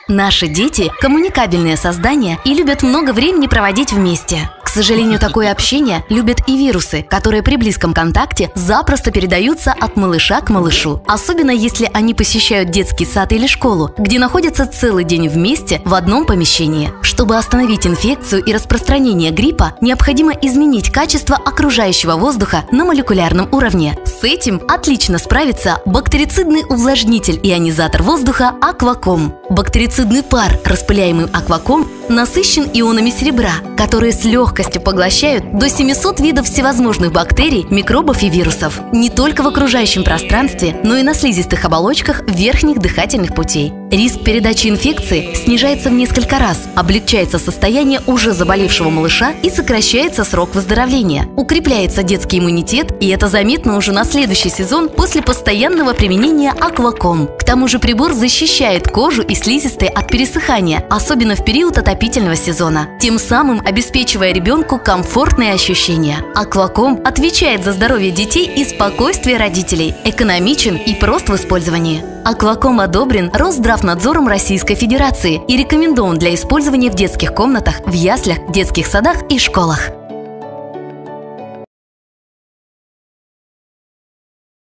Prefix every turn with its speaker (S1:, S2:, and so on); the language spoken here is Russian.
S1: Наши дети – коммуникабельные создания и любят много времени проводить вместе. К сожалению, такое общение любят и вирусы, которые при близком контакте запросто передаются от малыша к малышу. Особенно если они посещают детский сад или школу, где находятся целый день вместе в одном помещении. Чтобы остановить инфекцию и распространение гриппа, необходимо изменить качество окружающего воздуха на молекулярном уровне. С этим отлично справится бактерицидный увлажнитель ионизатор воздуха Aquacom. Бактерицидный пар, распыляемый Aquacom, насыщен ионами серебра, которые с легкостью поглощают до 700 видов всевозможных бактерий, микробов и вирусов. Не только в окружающем пространстве, но и на слизистых оболочках верхних дыхательных путей. Риск передачи инфекции снижается в несколько раз, облегчается состояние уже заболевшего малыша и сокращается срок выздоровления. Укрепляется детский иммунитет, и это заметно уже на следующий сезон после постоянного применения Aquacom. К тому же прибор защищает кожу и слизистые от пересыхания, особенно в период отопительного сезона, тем самым обеспечивая ребенку комфортные ощущения. Aquacom отвечает за здоровье детей и спокойствие родителей, экономичен и прост в использовании. Aquacom одобрен Росздравнадзором Российской Федерации и рекомендован для использования в детских комнатах, в яслях, детских садах и школах.